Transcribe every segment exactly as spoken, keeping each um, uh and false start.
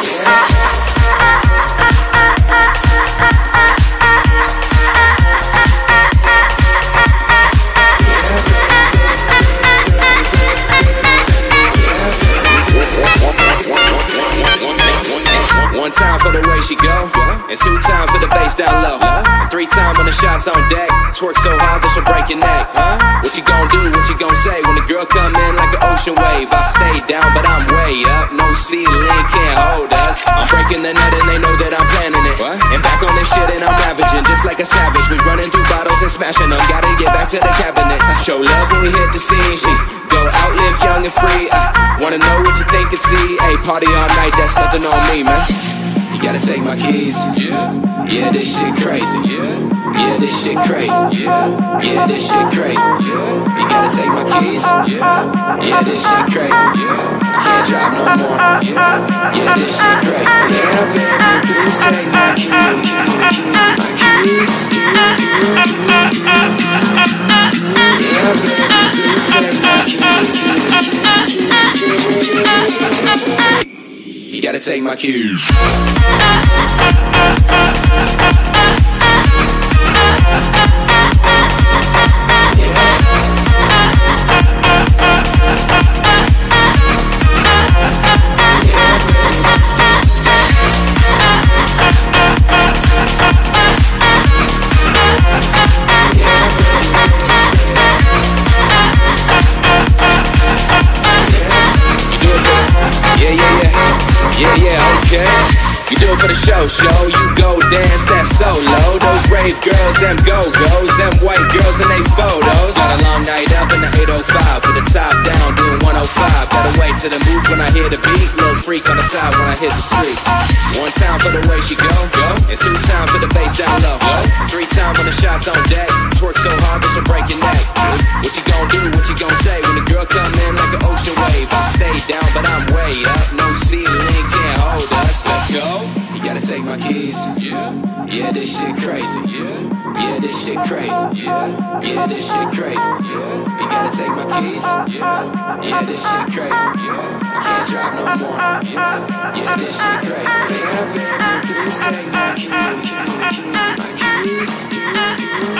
One time for the way she go, and two times for the bass down low, and three times when the shots on deck. Twerk so hard that she'll break your neck. What you gon' do, what you gon' say when the girl come in like an ocean wave? I stay down but I'm way up, no ceiling can't hold us. I'm breaking the net and they know that I'm planning it, and back on this shit and I'm ravaging just like a savage. We running through bottles and smashing them, gotta get back to the cabinet. Show love when we hit the scene, she go out, live young and free. I wanna know what you think and see. Hey, party all night, that's nothing on me, man. You gotta take my keys. Yeah, yeah, this shit crazy. Yeah, yeah, this shit crazy. Yeah, yeah, this shit crazy. Yeah, you gotta take my keys. Yeah, yeah, this shit crazy. Yeah, I can't drive no more. Yeah, yeah, this shit crazy. Yeah, baby, please take my keys. My keys. Yeah, baby, please take my keys. You gotta take my cues. Yeah, yeah, okay. You do it for the show, show. You go dance that solo. Those rave girls, them go-go's, them white girls and they photos. Got a long night up in the eight oh five with the top down, doing one oh five. Gotta wait to the move when I hear the beat. Little freak on the side when I hit the streets. One time for the way she go, go, and two times for the bass down low, go, and three times when the shots on deck. Twerk so hard that she'll break your neck. What you gon' do? What you gon' say when the girl come in like an ocean wave? I stay down, but I'm way up. No ceiling can't hold us. Let's go. You gotta take my keys. Yeah, yeah, this shit crazy. Yeah, yeah, this shit crazy. Yeah, yeah, this shit crazy. Yeah, you gotta take my keys. Yeah, yeah, this shit crazy. Yeah, I can't drive no more. Yeah, yeah, this shit crazy. Yeah, baby, please take my keys. My keys. Yeah,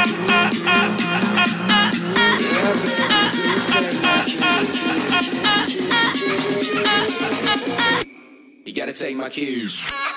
baby, please take my keys. You gotta take my cues.